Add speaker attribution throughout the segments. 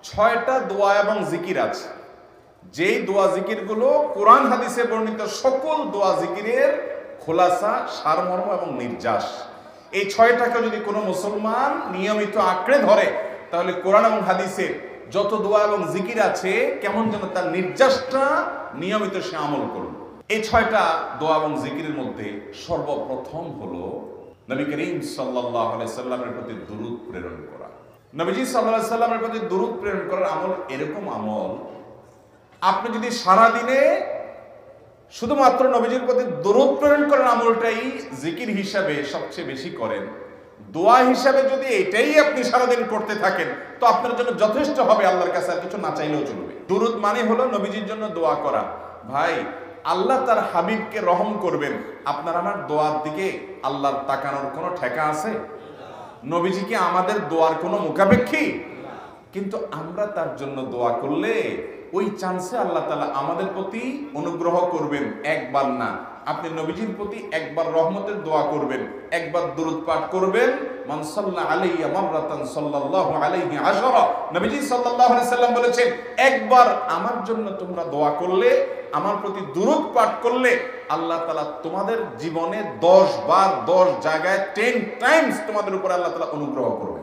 Speaker 1: ছয়টা দোয়া এবং জিকির আছে, যেই দোয়া জিকিরগুলো কোরআন হাদিসে বর্ণিত সকল দোয়া জিকিরের খোলাসা, সারমর্ম এবং নির্যাস। এই ছয়টাকে যদি কোনো মুসলমান নিয়মিত আঁকড়ে ধরে, তাহলে কোরআন এবং হাদিসের যত দোয়া এবং জিকির আছে কেমন যেন তার নির্যাসটা নিয়মিত সে আমল করবে। এই ছয়টা দোয়া এবং জিকিরের মধ্যে সর্বপ্রথম হলো নবী করিম সাল্লাল্লাহু আলাইহি সাল্লামের প্রতি দুরূদ প্রেরণ করা। নবীজি সাল্লাল্লাহু আলাইহি সাল্লামের প্রতি দুরূদ প্রেরণ করার আমল এরকম আমল, আপনি যদি সারা দিনে শুধুমাত্র নবীজির প্রতি দুরূদ প্রেরণ করার আমলটাই জিকির হিসাবে সবচেয়ে বেশি করেন, দোয়া হিসাবে যদি এটাই আপনি সারাদিন করতে থাকেন, তো আপনার জন্য যথেষ্ট হবে, আল্লাহর কাছে আর কিছু না চাইলেও চলবে। দুরূদ মানে হলো নবীজির জন্য দোয়া করা। ভাই, আল্লাহ তার হাবিবকে রহম করবেন, আপনার আমার দোয়ার দিকে আল্লাহর তাকানোর কোনো ঠেকা আছে? নবীজি কি আমাদের দোয়ার কোনো মুখাপেক্ষী? কিন্তু আমরা তার জন্য দোয়া করলে ওই চান্সে আল্লাহ তাআলা আমাদের প্রতি অনুগ্রহ করবেন। একবার না, আপনি নবীজির প্রতি একবার রহমতের দোয়া করবেন, একবার দুরূদ পাঠ করবেন, মান সাল্লা আলাইয়া মাররাতান সাল্লাল্লাহু আলাইহি আশরা। নবীজি সাল্লাল্লাহু আলাইহি সাল্লাম বলেছেন, একবার আমার জন্য তোমরা দোয়া করলে, আমার প্রতি দুরূদ পাঠ করলে, আল্লাহ তাআলা তোমাদের জীবনে 10 বার 10 জায়গায় 10 টাইমস তোমাদের উপর আল্লাহ তাআলা অনুগ্রহ করবেন।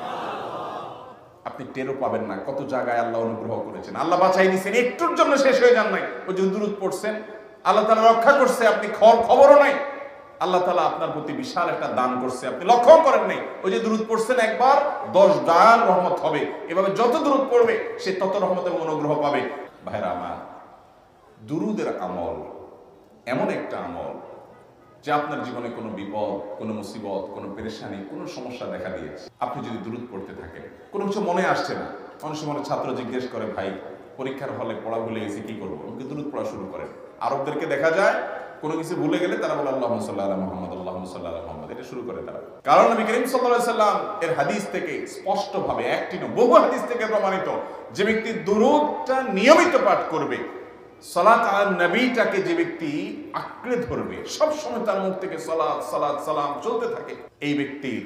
Speaker 1: আপনি টেরও পাবেন না কত জায়গায় আল্লাহ অনুগ্রহ করেছেন। আল্লাহ বাঁচাই নিছেন, একটুর জন্য শেষ হয়ে যান নাই। ওই যে দুরূদ পড়ছেন, আল্লাহ তাআলা রক্ষা করছে, আপনি খবরও নাই। আল্লাহ তাআলা আপনার প্রতি বিশাল একটা দান করছে, আপনি লক্ষ্য করেন নাই। ওই যে দুরূদ পড়ছেন একবার, 10 ডাল রহমত হবে। এভাবে যত দুরূদ পড়বে সে তত রহমত এবং অনুগ্রহ পাবে। ভাইরা আমার, দুরূদের আমল এমন একটা আমল যে আপনার জীবনে কোনো বিপদ, কোনো মুসিবত, কোনো পেরেশানি, কোনো সমস্যা দেখা দিয়েছে, আপনি যদি দুরূদ পড়তে থাকেন, কোনো কিছু মনে আসছে না, অনেক সময় ছাত্র জিজ্ঞেস করে, ভাই পরীক্ষার হলে পড়া ভুলে গেছি, কি করবো? আমাকে দুরূদ পড়া শুরু করেন। আরবদেরকে দেখা যায় কোনো কিছু ভুলে গেলে তারা বলে আল্লাহুম্মা সাল্লি আলা মুহাম্মদ, আল্লাহুম্মা সাল্লি আলা মুহাম্মদ, এটা শুরু করে তারা। কারণ নবী করিম সাল্লাল্লাহু আলাইহি সাল্লাম এর হাদিস থেকে স্পষ্টভাবে, একটি নয় বহু হাদিস থেকে প্রমাণিত, যে ব্যক্তি দুরূদটা নিয়মিত পাঠ করবে, সালাত আলা নবীটাকে যে ব্যক্তি আঁকড়ে ধরবে, সব সময় তার মুখ থেকে সালাত সালাত সালাম চলতে থাকে, এই ব্যক্তির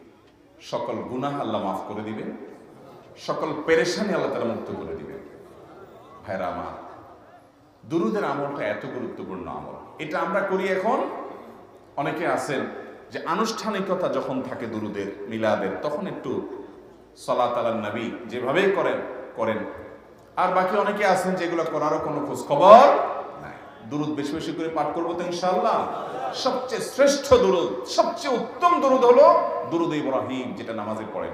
Speaker 1: সকল গুনাহ আল্লাহ মাফ করে দিবেন, সকল পেরেশানি আল্লাহ তাআলা মুক্ত করে দিবেন। ভাইরা আমার, দুরূদের আমলটা এত গুরুত্বপূর্ণ আমল, এটা আমরা করি এখন। অনেকে আছেন যে আনুষ্ঠানিকতা যখন থাকে দুরূদের, মিলাদের, তখন একটু সালাত আলা নবী যেভাবে করেন। আর বাকি অনেকে আছেন যেগুলো করারও কোনো খোঁজ খবর নাই। দুরূদ বেশি বেশি করে পাঠ করবো তো ইনশাআল্লাহ। সবচেয়ে শ্রেষ্ঠ দুরূদ, সবচেয়ে উত্তম দুরূদ হলো দুরূদ ইব্রাহিম, যেটা নামাজে পড়েন।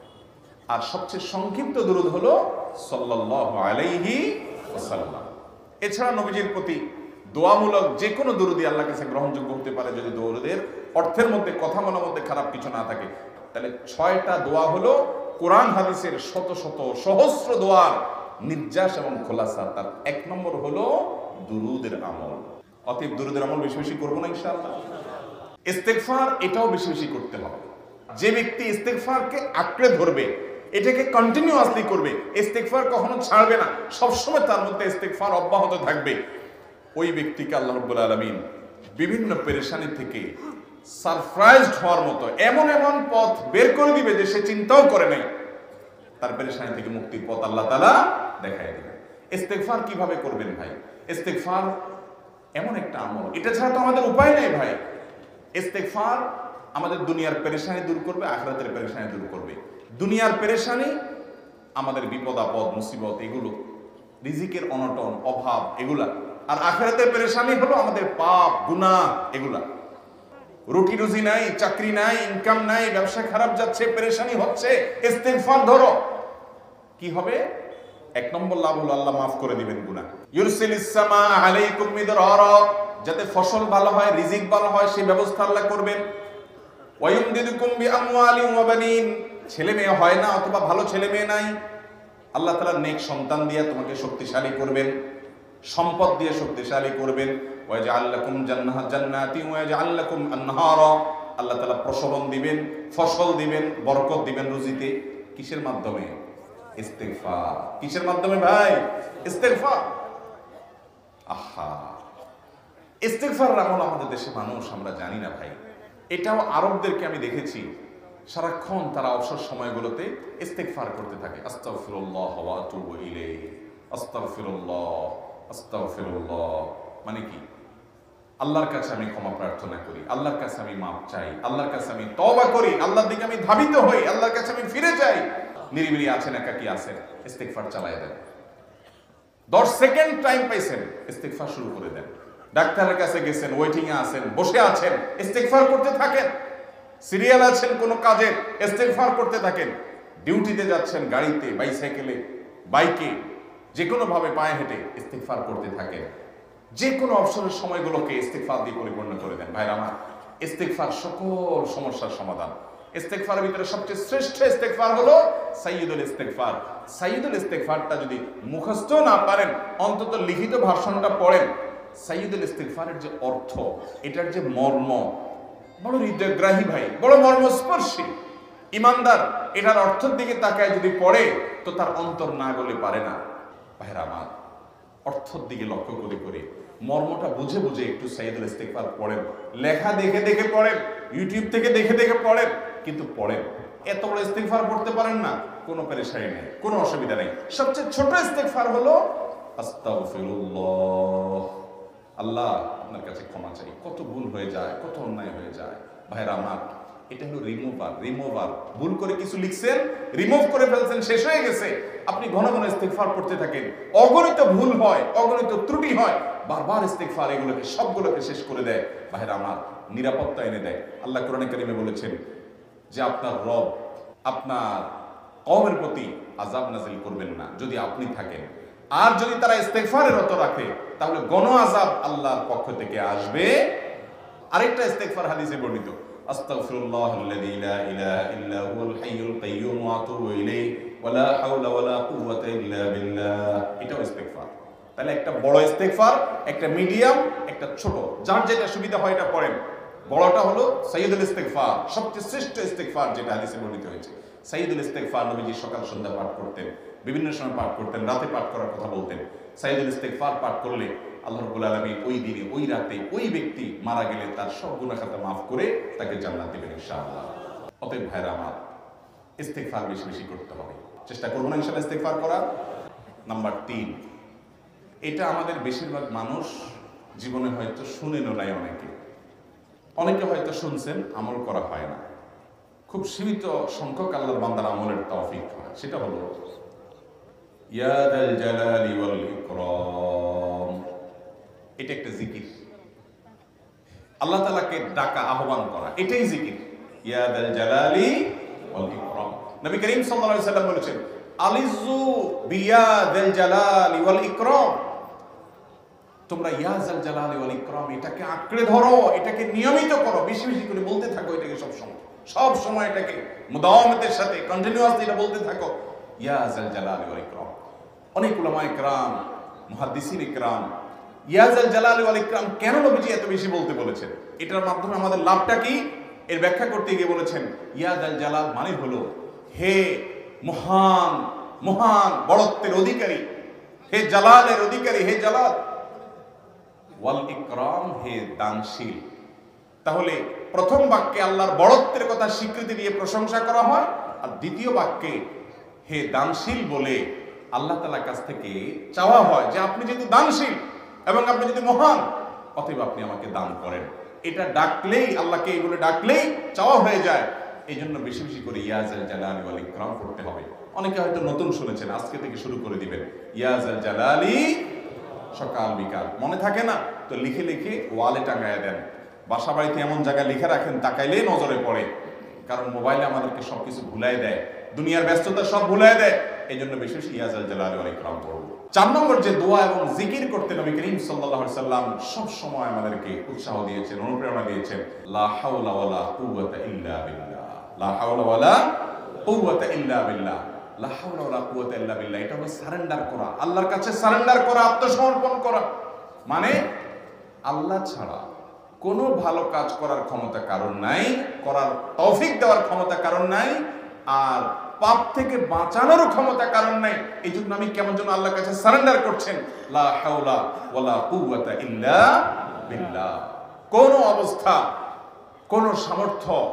Speaker 1: আর সবচেয়ে সংক্ষিপ্ত দুরূদ হলো সাল্লাল্লাহু আলাইহি ওয়াসাল্লাম। এছাড়া নবীজির প্রতি দোয়ামূলক যে কোনো দুরূদই আল্লাহর কাছে গ্রহণযোগ্য হতে পারে, যদি দুরূদের অর্থের মধ্যে, কথা বলার মধ্যে খারাপ কিছু না থাকে। তাহলে 6টা দোয়া হলো কোরআন হাদিসের শত শত সহস্র দোয়ার নির্যাস এবং খোলাসা। তার 1 নম্বর হলো দুরূদের আমল। অতএব দুরূদের আমল বেশি বেশি করবো না ইনশাআল্লাহ। ইস্তেগফার, এটাও বেশি বেশি করতে হবে। যে ব্যক্তি ইস্তেগফারকে আঁকড়ে ধরবে, এটাকে কন্টিনিউয়াসলি করবে, ইস্তেগফার কখনো ছাড়বে না, সবসময় তার মধ্যে ইস্তেগফার অব্যাহত থাকবে, ওই ব্যক্তিকে আল্লাহ রাব্বুল আলামিন বিভিন্ন পেরেশানি থেকে সারপ্রাইজড হওয়ার মতো এমন এমন পথ বের করে দিবে যে সে চিন্তাও করে নাই। তার পেরেশানি থেকে মুক্তির পথ আল্লাহ তাআলা দেখায় দিবেন। ইস্তেগফার কিভাবে করবেন ভাই? ইস্তেগফার এমন একটা আমল, এটা ছাড়া তো আমাদের উপায় নেই ভাই। ইস্তেগফার আমাদের দুনিয়ার পেরেশানি দূর করবে, আখিরাতের পেরেশানি দূর করবে। দুনিয়ার পেরেশানি, আমাদের বিপদ আপদ মুসিবত, এগুলো, রিজিকের অনটন অভাব, এগুলা। আর আখিরাতের পেরেশানি হলো আমাদের পাপ গুনাহ, এগুলা। রুটি রুজি নাই, চাকরি নাই, ইনকাম নাই, ব্যবসা খারাপ যাচ্ছে, পেরেশানি হচ্ছে, ইস্তেগফার ধরো, কি হবে? 1 নম্বর লাভ হলো আল্লাহ মাফ করে দিবেন গুনাহ। ইউরসিলিস সামা আলাইকুম মিদরারা, যাতে ফসল ভালো হয়, রিজিক ভালো হয়, সেই ব্যবস্থা আল্লাহ করবেন। ওয়ায়ুমদিদুকুম বিআমওয়ালিন ওয়া বানিন, ছেলে মেয়ে হয় না অথবা ভালো ছেলে মেয়ে নাই, আল্লাহ তাআলা নেক সন্তান দিয়ে তোমাকে শক্তিশালী করবেন, সম্পদ দিয়ে শক্তিশালী করবেন। ওয়াজআল লাকুম জান্নাতি ওয়াজআল লাকুম আনহারা, আল্লাহ তাআলা প্রসবন দিবেন, ফসল দিবেন, বরকত দিবেন রুজিতে। কিসের মাধ্যমে? ইস্তেগফার। কিসের মাধ্যমে ভাই? ইস্তেগফার। আহা, ইস্তেগফার আমল আমাদের দেশে মানুষ আমরা জানি না ভাই। এটাও আরবদেরকে আমি দেখেছি, সারাক্ষণ তারা অবসর সময়গুলোতে ইস্তেগফার করতে থাকে, আস্তাগফিরুল্লাহ ওয়া আতুবু ইলাইহি, আস্তাগফিরুল্লাহ, আস্তাগফিরুল্লাহ। মানে কি? আল্লাহর কাছে আমি ক্ষমা প্রার্থনা করি, আল্লাহর কাছে আমি মাপ চাই, আল্লাহর কাছে আমি তওবা করি, আল্লাহর দিকে আমি ধাবিত হই, আল্লাহর কাছে আমি ফিরে যাই। নিরিবিলি আছেন, একাকী আছেন, ইস্তেগফার চালায় দেন। 10 সেকেন্ড টাইম পাইছেন, ইস্তেগফার শুরু করে দেন। ডাক্তারের কাছে গেছেন, ওয়েটিং এ আছেন, বসে আছেন, ইস্তেগফার করতে থাকেন। সিরিয়াল আছেন কোন কাজে, ইস্তেগফার করতে থাকেন। ডিউটিতে যাচ্ছেন, গাড়িতে, বাইসাইকেলে, বাইকে, যে কোনো ভাবে পায়ে হেঁটে ইস্তেগফার করতে থাকেন। যে কোনো অবসরের সময়গুলোকে ইস্তেগফার দিয়ে পরিপূর্ণ করে দেন। ভাইরা আমার, ইস্তেগফার সকল সমস্যার সমাধান। ইস্তেগফারের ভিতরে সবচেয়ে শ্রেষ্ঠ ইস্তেগফার হলো সাইয়্যিদুল ইস্তেগফার। সাইয়্যিদুল ইস্তেগফারটা যদি মুখস্থ না পারেন, অন্তত লিখিত ভাষণটা পড়েন। সাইয়্যিদুল ইস্তেগফারের যে অর্থ, এটার যে মর্ম, বড় হৃদয়গ্রাহী ভাই, বড় মর্মস্পর্শী। ইমানদার এটার অর্থের দিকে তাকায় যদি পড়ে, তো তার অন্তর না গলে পারে না। ভাইরা আমার, অর্থের দিকে লক্ষ্য করে করে মর্মটা বুঝে বুঝে একটু সাইয়্যিদুল ইস্তেগফার পড়েন। লেখা দেখে দেখে পড়েন, ইউটিউব থেকে দেখে দেখে পড়েন, কিন্তু পড়েন। এত বড় ইস্তেগফার পড়তে পারেন না, কোনো পেরেশানি নেই, কোনো অসুবিধা নেই। সবচেয়ে ছোট ইস্তেগফার হলো আস্তাগফিরুল্লাহ। আল্লাহ, আপনার কাছে ক্ষমা চাই, কত ভুল হয়ে যায়, কত অন্যায় হয়ে যায়। ভাইরা আমার, এটা হলো রিমুভার। ভুল করে কিছু লিখছেন, রিমুভ করে ফেলছেন, শেষ হয়ে গেছে। আপনি ঘন ঘন ইস্তেগফার করতে থাকেন। অগণিত ভুল হয়, অগণিত ত্রুটি হয়, বারবার ইস্তেগফার এগুলোকে সবগুলোকে শেষ করে দেয়। ভাইরা আমার, নিরাপত্তা এনে দেয়। আল্লাহ কোরআনে কারিমে বলেছেন যে আপনার রব আপনার কওমের প্রতি আযাব নাযিল করবেন না যদি আপনি থাকেন। আর যদি তারা ইস্তেগফারে রত রাখে, তাহলে গণ আযাব আল্লাহর পক্ষ থেকে আসবে। আরেকটা ইস্তেগফার হাদিসে বর্ণিত, আস্তাগফিরুল্লাহাল্লাযী লা ইলাহা ইল্লা হুয়াল হাইয়ুল কাইয়্যুম ওয়া আতুবু ইলাইহি ওয়া লা হাওলা ওয়া লা কুওয়াতা ইল্লা বিল্লাহ। এটাও ইস্তেগফার। তাহলে একটা বড় ইস্তেগফার, একটা মিডিয়াম, একটা ছোট, যার যেটা সুবিধা হয় এটা পড়েন। বড়টা হলো সাইয়্যিদুল ইস্তেগফার, সবচেয়ে শ্রেষ্ঠ ইস্তেগফার যেটা হাদিসে বর্ণিত হয়েছে। সাইয়্যিদুল ইস্তেগফার নবীজি সকাল সন্ধ্যা পাঠ করতেন, বিভিন্ন সময় পাঠ করতেন, রাতে পাঠ করার কথা বলতেন। সাইয়্যিদুল ইস্তেগফার পাঠ করলে আল্লাহ রাব্বুল আলামিন ওই দিনে, ওই রাতে, ওই ব্যক্তি মারা গেলে তার সব গুনাহ খাতা মাফ করে তাকে জান্নাত দিবেন ইনশাআল্লাহ। অতএব ভাইরা আমার, ইস্তেগফার বেশি বেশি করতে হবে, চেষ্টা করব না ইনশাআল্লাহ ইস্তেগফার করার। নাম্বার 3, এটা আমাদের বেশিরভাগ মানুষ জীবনে হয়তো শুনেনও নাই, অনেকে হয়তো শুনছেন, আমল করা হয় না। খুব সীমিত সংখ্যক আল্লাহর বান্দার আমলের তৌফিক হয়। সেটা হলো ইয়া যাল জালালি ওয়াল ইকরাম। এটা একটা জিকির, আল্লাহ তাআলাকে ডাকা, আহ্বান করা, এটাই জিকির। ইয়া যাল জালালি ওয়াল ইকরাম। নবী করিম সাল্লাল্লাহু আলাইহি সাল্লাম বলেছেন, আলিজু বিয়া যাল জালালি ওয়াল ইকরাম। তোমরা ইয়া যাল জালালি ওয়াল ইকরাম এটাকে আঁকড়ে ধরো, এটাকে নিয়মিত করো, বেশি বেশি করে বলতে থাকো এটাকে সব সময় এটাকে মুদাওয়ামাতের সাথে কন্টিনিউয়াসলি এটা বলতে থাকো, ইয়া যাল জালালি ওয়াল ইকরাম। অনেক উলামায়ে কেরাম, মুহাদ্দিসিন ইকরাম ইয়া যাল জালালি ওয়াল ইকরাম কেন নবীজি এত বেশি বলতে বলেছেন, এটার মাধ্যমে আমাদের লাভটা কি, এর ব্যাখ্যা করতে গিয়ে বলেছেন ইয়া যাল জালাল মানে হলো হে মহান, মহান বড়ত্বের অধিকারী, হে জালালের অধিকারী, হে জালাল, ওয়াল ইকরাম হে দানশীল। তাহলে প্রথম বাক্যে আল্লাহর বড়ত্বের কথা স্বীকৃতি দিয়ে প্রশংসা করা হয়, আর দ্বিতীয় বাক্যে হে দানশীল বলে আল্লাহ তাআলার কাছ থেকে চাওয়া হয় যে আপনি যেহেতু দানশীল এবং আপনি যদি মহান, অতএব আপনি আমাকে দান করেন। এটা ডাকলেই, আল্লাহকে এই বলে ডাকলেই চাওয়া হয়ে যায়। এই জন্য বেশি বেশি করে ইয়া যাল জালালি ওয়াল ইকরাম করতে হবে। অনেকে হয়তো নতুন শুনেছেন, আজকে থেকে শুরু করে দিবেন ইয়া যাল জালালি, সকাল বিকাল, মনে থাকে না তো লিখে লিখে ওয়ালে টাঙায় দেন। বাসা বাড়িতে এমন জায়গায় লিখে রাখেন তাকাইলেই নজরে পড়ে, কারণ মোবাইলে আমাদেরকে সবকিছু ভুলাই দেয়, দুনিয়ার ব্যস্ততা সব ভুলাই দেয়। এই জন্য বেশি বেশি ইয়া যাল জালালি ওয়াল ইকরাম করব। 4 নম্বর যে দোয়া এবং জিকির করতে নবী করিম সাল্লাল্লাহু আলাইহি সাল্লাম সব সময় আমাদেরকে উৎসাহ দিয়েছেন, অনুপ্রেরণা দিয়েছেন, লা হাওলা ওয়ালা কুওয়াতা ইল্লা বিল্লাহ, লা হাওলা ওয়ালা কুওয়াতা ইল্লা বিল্লাহ, লা হাওলা ওয়ালা কুওয়াতা ইল্লা বিল্লাহ। এটা হলো সারেন্ডার করা, আল্লাহর কাছে সারেন্ডার করা, আত্মসমর্পণ করা। মানে আল্লাহ ছাড়া কোনো ভালো কাজ করার ক্ষমতা কারণ নাই, করার তৌফিক দেওয়ার ক্ষমতা কারণ নাই, আর পাপ থেকে বাঁচানোরও ক্ষমতা কারণ নাই। এই জন্য আমি কেমন যেন আল্লাহর কাছে সারেন্ডার করছেন, লা হাওলা ওয়ালা কুওয়াতা ইল্লা বিল্লাহ। কোন অবস্থা, কোন সামর্থ্য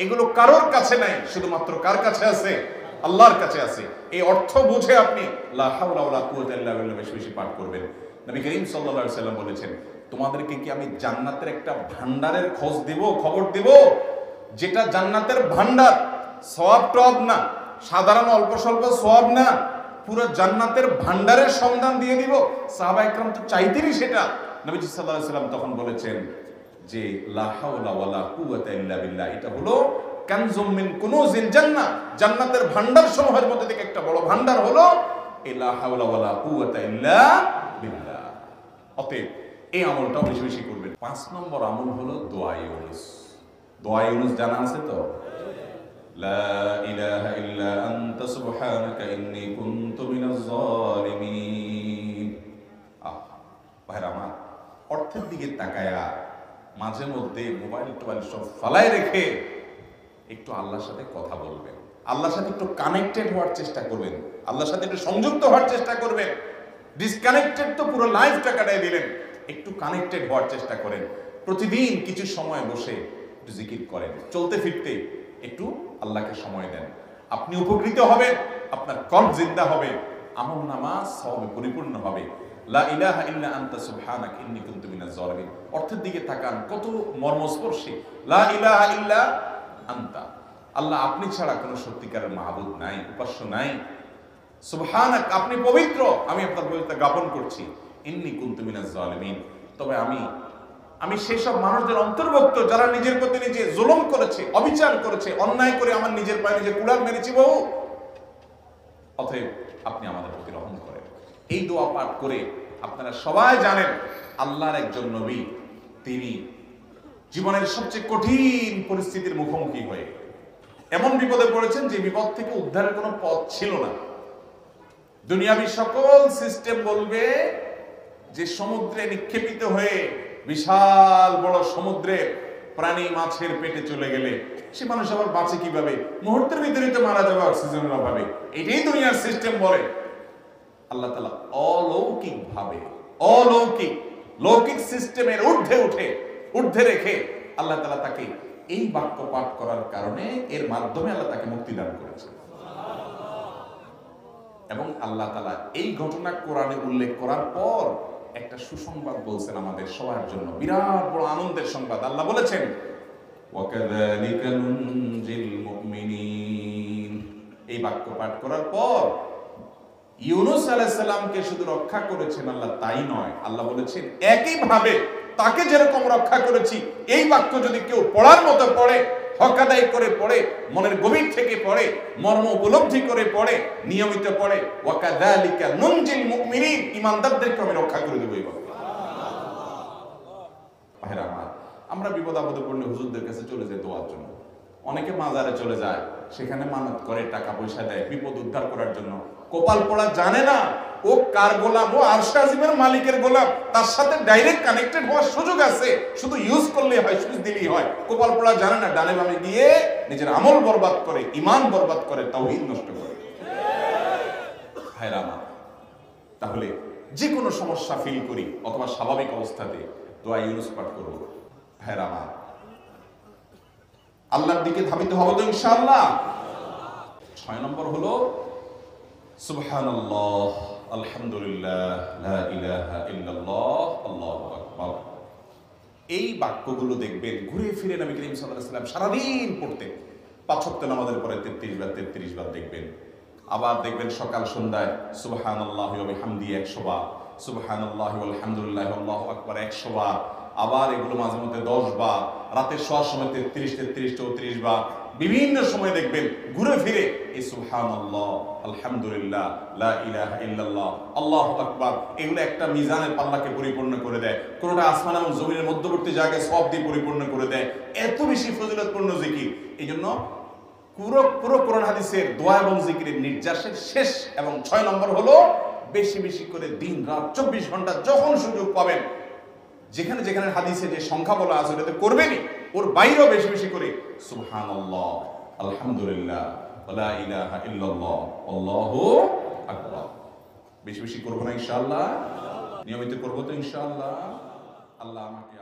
Speaker 1: এগুলো কারোর কাছে নাই, শুধুমাত্র কার কাছে আছে? আল্লাহর কাছে আছে। এই অর্থ বুঝে আপনি লা হাওলা ওয়ালা কুওয়াতা ইল্লা বিল্লাহ বেশি বেশি পাঠ করবেন। নবী করিম সাল্লাল্লাহু আলাইহি সাল্লাম বলেছেন, তোমাদেরকে কি আমি জান্নাতের একটা ভান্ডারের খোঁজ দিব, খবর দিব, যেটা জান্নাতের ভান্ডার, সওয়াব টব না, সাধারণ অল্প স্বল্প সওয়াব না, পুরো জান্নাতের ভান্ডারের সন্ধান দিয়ে দিব। সাহাবা ইকরাম তো চাইতেনই সেটা। নবীজি সাল্লাল্লাহু আলাইহি সাল্লাম তখন বলেছেন যে লা হাওলা ওয়ালা কুওয়াতা ইল্লা বিল্লাহ, এটা হলো কানজুম মিন কুনুজিল জান্নাহ, জান্নাতের ভান্ডার সমূহের মধ্যে থেকে একটা বড় ভান্ডার হলো এই লা হাওলা ওয়ালা কুওয়াতা ইল্লা বিল্লাহ। অতএব এই আমলটা বেশি বেশি করবেন। 5 নম্বর আমল হলো দোয়া ইউনুস। দোয়া ইউনুস জানা আছে তো? লা ইলাহা ইল্লা আনতা সুবহানাকা ইন্নী কুনতু মিনাজ জালিমিন। ভাইরা আমার, অর্থের দিকে তাকায়া মাঝে মধ্যে মোবাইল টোবাইল সব ফালাই রেখে একটু আল্লাহর সাথে কথা বলবেন, আল্লাহর সাথে একটু কানেক্টেড হওয়ার চেষ্টা করবেন, আল্লাহর সাথে একটু সংযুক্ত হওয়ার চেষ্টা করবেন। ডিসকানেক্টেড তো পুরো লাইফটা কাটাই দিলেন, একটু কানেক্টেড হওয়ার চেষ্টা করেন। প্রতিদিন কিছু সময় বসে একটু জিকির করেন, চলতে ফিরতে একটু আল্লাহকে সময় দেন। আপনি উপকৃত হবেন, আপনার কলব জিন্দা হবে, আমলনামা সওয়াবে পরিপূর্ণ হবে। লা ইলাহা ইল্লা আনতা সুবহানাকা ইন্নী কুনতু মিনাজ জালিমিন। অর্থের দিকে তাকান, কত মর্মস্পর্শী। লা ইলাহা ইল্লা আনতা, আল্লাহ আপনি ছাড়া কোনো সত্যিকারের মাহবুদ নাই, উপাস্য নাই। সুবহানাক, আপনি পবিত্র, আমি আপনার পবিত্রতা জ্ঞাপন করছি। ইন্নী কুনতু মিনাজ জালিমিন, তবে আমি সেসব মানুষদের অন্তর্ভুক্ত যারা নিজের প্রতি নিজে জুলুম করেছে, অবিচার করেছে, অন্যায় করে আমার নিজের পায়ে নিজে কুড়াল মেরেছি বহু। অতএব আপনি আমাদের প্রতি রহম করেন। এই দোয়া পাঠ করে আপনারা সবাই জানেন আল্লাহর একজন নবী, তিনি জীবনের সবচেয়ে কঠিন পরিস্থিতির মুখোমুখি হয়ে এমন বিপদে পড়েছেন যে বিপদ থেকে উদ্ধারের কোনো পথ ছিল না। দুনিয়াবি সকল সিস্টেম বলবে যে সমুদ্রে নিক্ষেপিত হয়ে বিশাল বড় সমুদ্রে প্রাণী মাছের পেটে চলে গেলে সে মানুষ আবার বাঁচে কিভাবে? মুহূর্তের ভিতরে তো মারা যাবে অক্সিজেনের অভাবে। এটাই দুনিয়ার সিস্টেম বলে। আল্লাহ তাআলা অলৌকিক ভাবে, লৌকিক সিস্টেমের ঊর্ধ্বে রেখে আল্লাহ তাআলা তাকে এই বাক্য পাঠ করার কারণে, এর মাধ্যমে আল্লাহ তাকে মুক্তি দান করেছে। এবং আল্লাহ তাআলা এই ঘটনা কোরআনে উল্লেখ করার পর একটা সুসংবাদ বলছেন আমাদের সবার জন্য, বিরাট বড় আনন্দের সংবাদ। আল্লাহ বলেছেন ওয়াকাযালিকা নুনজিল মুমিনিন। এই বাক্য পাঠ করার পর ইউনুস আলাইহিস সালামকে শুধু রক্ষা করেছেন আল্লাহ তাই নয়, আল্লাহ বলেছেন একই ভাবে তাকে যেরকম রক্ষা করেছি, এই বাক্য যদি কেউ পড়ার মতো পড়ে, হক আদায় করে পড়ে, মনের গভীর থেকে পড়ে, মর্ম উপলব্ধি করে পড়ে, নিয়মিত পড়ে, ওয়াকাযালিকা নুনজিল মুমিনিন, ঈমানদারদেরকে আমি রক্ষা করে দেব। এই বাক্য ভাইরা আমার, আমরা বিপদ আপদে পড়লে হুজুরদের কাছে চলে যাই দোয়ার জন্য। অনেকে মাজারে চলে যায়, সেখানে মানত করে, টাকা পয়সা দেয় বিপদ উদ্ধার করার জন্য। কপাল পড়া জানে না ও কার গোলাম, ও আরশে আজিমের মালিকের গোলাম, তার সাথে ডাইরেক্ট কানেক্টেড হওয়ার সুযোগ আছে, শুধু ইউজ করলেই হয়, সুইচ দিলেই হয়। কপাল পড়া জানে না, ডানে বামে গিয়ে নিজের আমল বরবাদ করে, ঈমান বরবাদ করে, তাওহীদ নষ্ট করে। ভাইরা আমার, তাহলে যে কোনো সমস্যা ফিল করি অথবা স্বাভাবিক অবস্থাতে দোয়া ইউনুস পাঠ করব। ভাইরা আমার, আল্লাহর দিকে ধাবিত হব তো ইনশাআল্লাহ। 6 নম্বর হলো সুবহানাল্লাহ, আলহামদুলিল্লাহ, লা ইলাহা ইল্লাল্লাহ, আল্লাহু আকবার। এই বাক্যগুলো দেখবেন ঘুরে ফিরে নবী করিম সাল্লাল্লাহু আলাইহি ওয়াসাল্লাম সারাদিন পড়তেন। 5 ওয়াক্ত নামাজের পরে 33 বার দেখবেন। আবার দেখবেন সকাল সন্ধ্যায় সুবহানাল্লাহি ওয়া বিহামদিহি 100 বার, সুবহানাল্লাহি ওয়াল হামদুলিল্লাহি আল্লাহু আকবার 100 বার। আবার এগুলো মাঝে মধ্যে 10 বার, রাতের শোয়ার সময় 33, 34 বার। বিভিন্ন সময় দেখবেন ঘুরে ফিরে এই সুবহানাল্লাহ, আলহামদুলিল্লাহ, লা ইলাহা ইল্লাল্লাহ, আল্লাহু আকবার, এগুলো একটা মিজানের পাল্লাকে পরিপূর্ণ করে দেয়। কোনটা আসমান এবং জমিনের মধ্যবর্তী জায়গায় সব দিয়ে পরিপূর্ণ করে দেয়। এত বেশি ফজিলতপূর্ণ জিকির। এই জন্য পুরো কোরআন হাদিসের দোয়া এবং জিকিরের নির্যাসের শেষ এবং 6 নম্বর হলো বেশি বেশি করে দিন রাত 24 ঘন্টা যখন সুযোগ পাবেন, যেখানে যেখানে হাদিসে যে সংখ্যা বলা আছে ওটাতে করবেনই, ওর বাইরেও বেশি বেশি করে সুবহানাল্লাহ, আলহামদুলিল্লাহ, লা ইলাহা ইল্লাল্লাহ, আল্লাহু আকবার বেশি বেশি করব না ইনশাআল্লাহ। নিয়মিত করব তো ইনশাআল্লাহ। আল্লাহ আমাকে